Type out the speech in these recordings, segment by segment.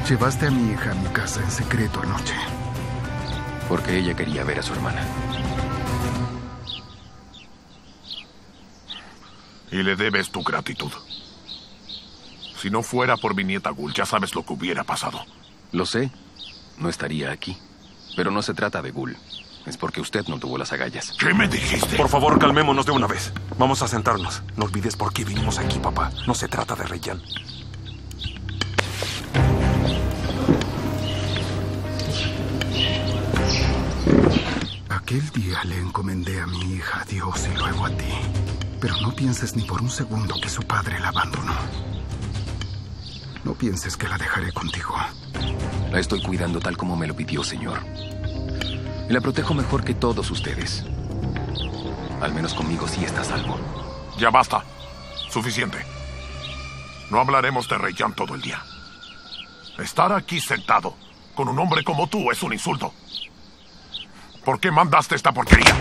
Llevaste a mi hija a mi casa en secreto anoche. Porque ella quería ver a su hermana. Y le debes tu gratitud. Si no fuera por mi nieta Gul, ya sabes lo que hubiera pasado. Lo sé. No estaría aquí. Pero no se trata de Gul. Es porque usted no tuvo las agallas. ¿Qué me dijiste? Por favor, calmémonos de una vez. Vamos a sentarnos. No olvides por qué vinimos aquí, papá. No se trata de Reyyan. Aquel día le encomendé a mi hija a Dios y luego a ti. Pero no pienses ni por un segundo que su padre la abandonó. No pienses que la dejaré contigo. La estoy cuidando tal como me lo pidió, señor. Y la protejo mejor que todos ustedes. Al menos conmigo sí está a salvo. Ya basta. Suficiente. No hablaremos de Reyyan todo el día. Estar aquí sentado con un hombre como tú es un insulto. ¿Por qué mandaste esta porquería?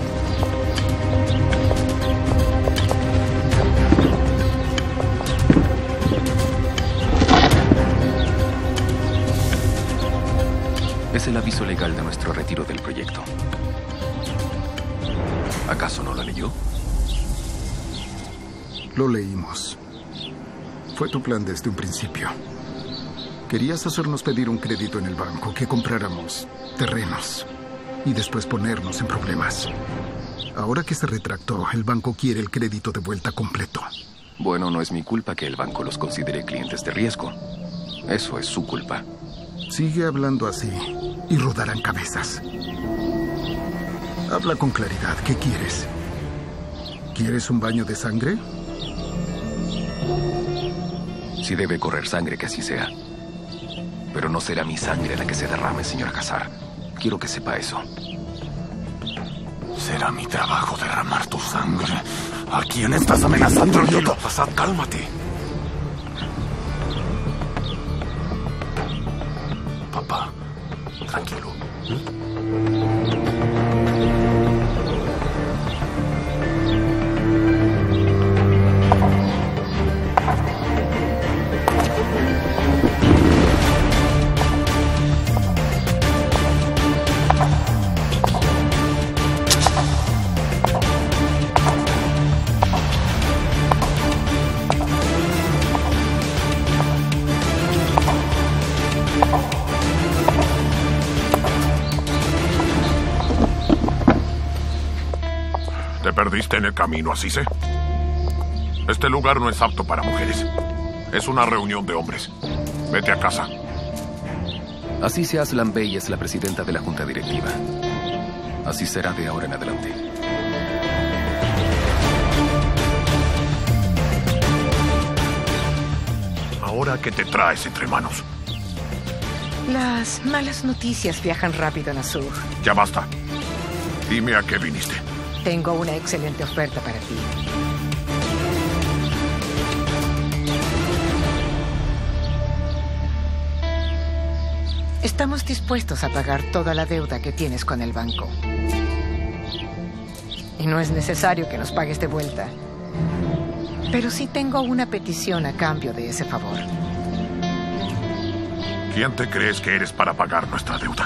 Es el aviso legal de nuestro retiro del proyecto. ¿Acaso no lo leyó? Lo leímos. Fue tu plan desde un principio. Querías hacernos pedir un crédito en el banco, que compráramos terrenos y después ponernos en problemas. Ahora que se retractó, el banco quiere el crédito de vuelta completo. Bueno, no es mi culpa que el banco los considere clientes de riesgo. Eso es su culpa. Sigue hablando así y rodarán cabezas. Habla con claridad. ¿Qué quieres? ¿Quieres un baño de sangre? Si debe correr sangre, que así sea. Pero no será mi sangre la que se derrame, señor Hazar. Quiero que sepa eso. Será mi trabajo derramar tu sangre. ¿A quién estás amenazando, idiota? Azad, cálmate. Papá, tranquilo. ¿Te perdiste en el camino, así sé? Este lugar no es apto para mujeres. Es una reunión de hombres. Vete a casa. Así Aslan Bey es la presidenta de la junta directiva. Así será de ahora en adelante. ¿Ahora qué te traes entre manos? Las malas noticias viajan rápido en Azur. Ya basta. Dime a qué viniste. Tengo una excelente oferta para ti. Estamos dispuestos a pagar toda la deuda que tienes con el banco. Y no es necesario que nos pagues de vuelta. Pero sí tengo una petición a cambio de ese favor. ¿Quién te crees que eres para pagar nuestra deuda?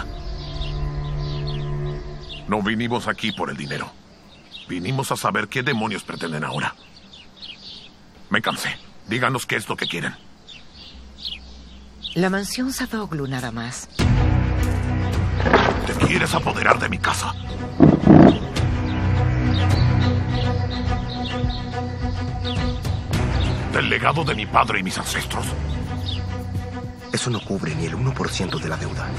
No vinimos aquí por el dinero. Vinimos a saber qué demonios pretenden ahora. Me cansé. Díganos qué es lo que quieren. La mansión Sadoglu, nada más. ¿Te quieres apoderar de mi casa? ¿Del legado de mi padre y mis ancestros? Eso no cubre ni el 1% de la deuda.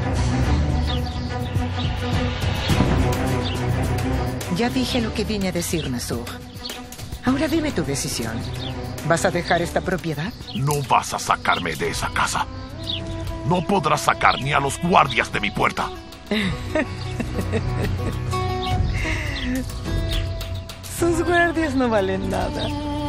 Ya dije lo que vine a decir, Nasur. Ahora dime tu decisión. ¿Vas a dejar esta propiedad? No vas a sacarme de esa casa. No podrás sacar ni a los guardias de mi puerta. Sus guardias no valen nada.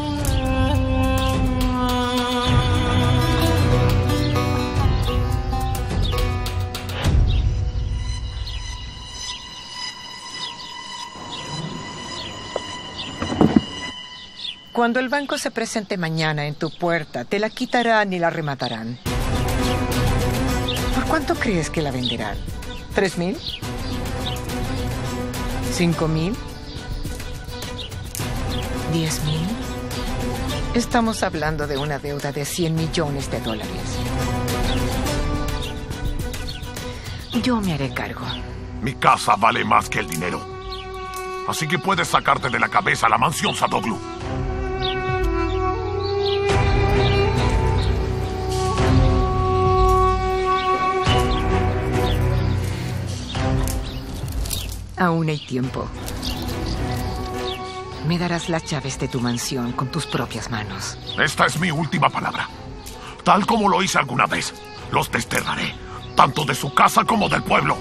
Cuando el banco se presente mañana en tu puerta, te la quitarán y la rematarán. cuánto crees que la venderán? ¿3,000? ¿5,000? ¿10,000? Estamos hablando de una deuda de $100 millones. Yo me haré cargo. Mi casa vale más que el dinero. Así que puedes sacarte de la cabeza la mansión Sadoglu. Aún hay tiempo. Me darás las llaves de tu mansión con tus propias manos. Esta es mi última palabra. Tal como lo hice alguna vez, los desterraré, tanto de su casa como del pueblo.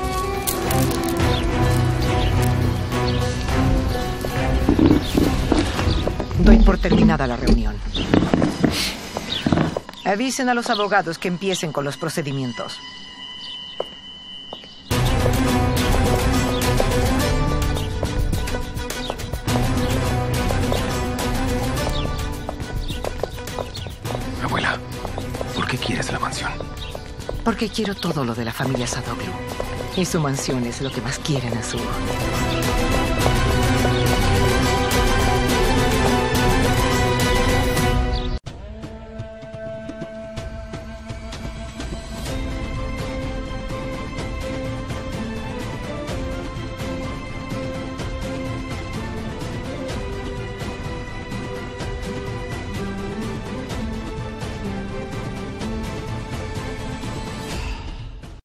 Doy por terminada la reunión. Avisen a los abogados que empiecen con los procedimientos. Abuela, ¿por qué quieres la mansión? Porque quiero todo lo de la familia Sadoglu. Y su mansión es lo que más quieren a su...